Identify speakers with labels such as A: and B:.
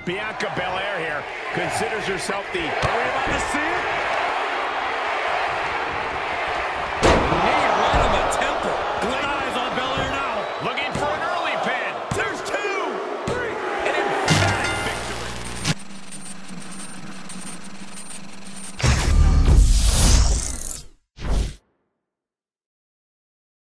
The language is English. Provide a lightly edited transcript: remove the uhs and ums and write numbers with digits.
A: Bianca Belair here considers herself the queen of the sea.